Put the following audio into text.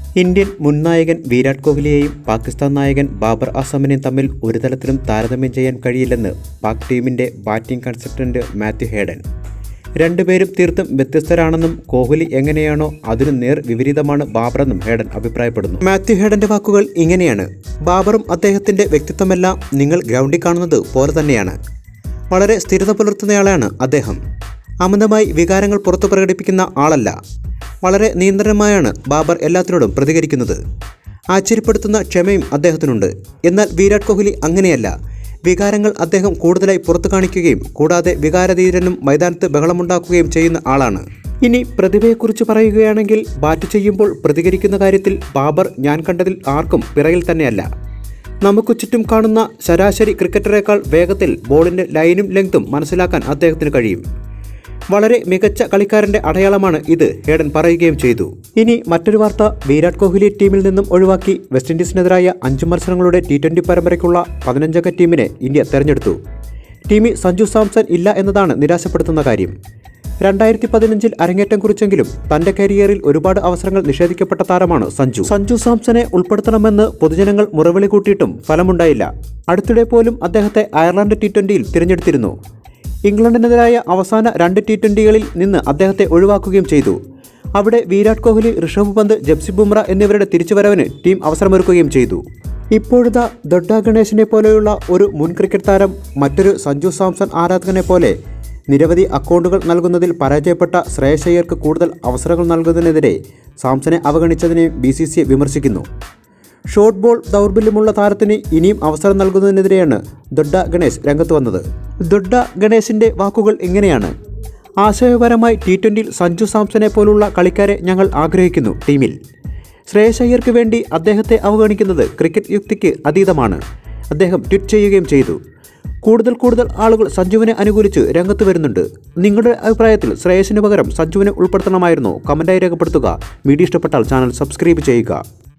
Indian മുൻ നായകൻ വിരാട് കോഹ്ലിയെയും പാകിസ്ഥാൻ നായകൻ ബാബർ അസമിനെയും തമ്മിൽ ഒരു തലത്തിലും താരതമ്യം ചെയ്യാൻ കഴിയില്ലെന്ന് പാക് ടീമിൻ്റെ ബാറ്റിംഗ് കൺസൾട്ടന്റ് മാത്യു ഹേഡൻ. രണ്ടുപേരും തീർത്തും വ്യത്യസ്തരാണെന്നും കോഹ്ലി എങ്ങനെയാണോ അതിനു നേർ വിപരീതമാണ് ബാബറെന്നും ഹേഡൻ അഭിപ്രായപ്പെടുന്നു. മാത്യു ഹേഡന്റെ വാക്കുകൾ ഇങ്ങനെയാണ്: ബാബറും അദ്ദേഹത്തിൻ്റെ വ്യക്തിത്വമെല്ലാം നിങ്ങൾ ഗ്രൗണ്ടിൽ കാണുന്നത് പോലെ തന്നെയാണ്. വളരെ സ്ഥിരത പുലർത്തുന്നയാളാണ് അദ്ദേഹം. അമിതമായി വികാരങ്ങൾ പുറത്തു പ്രകടിപ്പിക്കുന്ന ആളല്ല. വളരെ നിയന്ത്രണമായാണ് ബാബർ എല്ലാത്തിനോടും പ്രതികരിക്കുന്നത്. ആശ്ചര്യപ്പെടുത്തുന്ന ക്ഷമയും അദ്ദേഹത്തിനുണ്ട്. എന്നാൽ വിരാട് കോഹ്ലി അങ്ങനെയല്ല. വികാരങ്ങൾ അദ്ദേഹം കൂടുതലായി പുറത്തു കാണിക്കുകയും കൂടാതെ വികാരധീരനും മൈതാനത്ത് ബഹളമുണ്ടാക്കുകയും ചെയ്യുന്ന ആളാണ്. ഇനി പ്രതിഭയെക്കുറിച്ച് പറയുകയാണെങ്കിൽ ബാറ്റ് ചെയ്യുമ്പോൾ പ്രതികരിക്കുന്ന കാര്യത്തിൽ ബാബർ ഞാൻ കണ്ടതിൽ ആർക്കും പിറകിൽ തന്നെയല്ല. നമുക്ക് ചുറ്റും കാണുന്ന ശരാശരി ക്രിക്കറ്ററേക്കാൾ വേഗത്തിൽ ബോളിൻ്റെ ലൈനും ലെങ്തും മനസ്സിലാക്കാൻ അദ്ദേഹത്തിന് കഴിയും. വളരെ മികച്ച കളിക്കാരൻ്റെ അടയാളമാണ് ഇത്, ഹേഡൻ പറയുകയും ചെയ്തു. ഇനി മറ്റൊരു വാർത്ത: വിരാട് കോഹ്ലി ടീമിൽ നിന്നും ഒഴിവാക്കി വെസ്റ്റ് ഇൻഡീസിനെതിരായ 5 മത്സരങ്ങളുടെ T20 പരമ്പരയ്ക്കുള്ള 15-അംഗ ടീമിനെ ഇന്ത്യ തെരഞ്ഞെടുത്തു. ടീമിൽ സഞ്ജു സാംസൺ ഇല്ല എന്നതാണ് നിരാശപ്പെടുത്തുന്ന കാര്യം. 2015-ൽ അരങ്ങേറ്റം കുറിച്ചെങ്കിലും തൻ്റെ കരിയറിൽ ഒരുപാട് അവസരങ്ങൾ നിഷേധിക്കപ്പെട്ട താരമാണ് സഞ്ജു സാംസനെ ഉൾപ്പെടുത്തണമെന്ന് പൊതുജനങ്ങൾ മുറവിളി കൂട്ടിയിട്ടും ഫലമുണ്ടായില്ല. അടുത്തിടെ പോലും അദ്ദേഹത്തെ അയർലൻഡ് T20യിൽ തിരഞ്ഞെടുത്തിരുന്നു. ഇംഗ്ലണ്ടിനെതിരായ അവസാന 2 T20കളിൽ നിന്ന് അദ്ദേഹത്തെ ഒഴിവാക്കുകയും ചെയ്തു. അവിടെ വിരാട് കോഹ്ലി, ഋഷഭ് പന്ത്, ജസ്പ്രീത് ബുംറ എന്നിവരുടെ തിരിച്ചുവരവിന് ടീം അവസരമൊരുക്കുകയും ചെയ്തു. ഇപ്പോഴത്തെ ദൊഡ്ഡ ഗണേശിനെ പോലെയുള്ള ഒരു മുൻ ക്രിക്കറ്റ് താരം മറ്റൊരു സഞ്ജു സാംസൺ ആരാധകനെ പോലെ നിരവധി അക്കൗണ്ടുകൾ നൽകുന്നതിൽ പരാജയപ്പെട്ട ശ്രേയസ് അയ്യർക്ക് കൂടുതൽ അവസരങ്ങൾ നൽകുന്നതിനെതിരെ സാംസനെ അവഗണിച്ചതിനെ BCCI വിമർശിക്കുന്നു. ഷോർട്ട് ബോൾ ദൗർബല്യമുള്ള താരത്തിന് ഇനിയും അവസരം നൽകുന്നതിനെതിരെയാണ് ദൊഡ്ഡ ഗണേശ് രംഗത്ത് വന്നത്. ദൊഡ്ഡ ഗണേശിൻ്റെ വാക്കുകൾ ഇങ്ങനെയാണ്: ആശയപരമായി T20യിൽ സഞ്ജു സാംസനെ പോലുള്ള കളിക്കാരെ ഞങ്ങൾ ആഗ്രഹിക്കുന്നു. ടീമിൽ ശ്രേയസ് അയ്യർക്ക് വേണ്ടി അദ്ദേഹത്തെ അവഗണിക്കുന്നത് ക്രിക്കറ്റ് യുക്തിക്ക് അതീതമാണ്, അദ്ദേഹം ട്വീറ്റ് ചെയ്യുകയും ചെയ്തു. കൂടുതൽ ആളുകൾ സഞ്ജുവിനെ അനുകൂലിച്ച് രംഗത്ത് വരുന്നുണ്ട്. നിങ്ങളുടെ അഭിപ്രായത്തിൽ ശ്രേയസിന് പകരം സഞ്ജുവിനെ ഉൾപ്പെടുത്തണമായിരുന്നോ? കമൻറ്റായി രേഖപ്പെടുത്തുക. വീഡിയോ ഇഷ്ടപ്പെട്ടാൽ ചാനൽ സബ്സ്ക്രൈബ് ചെയ്യുക.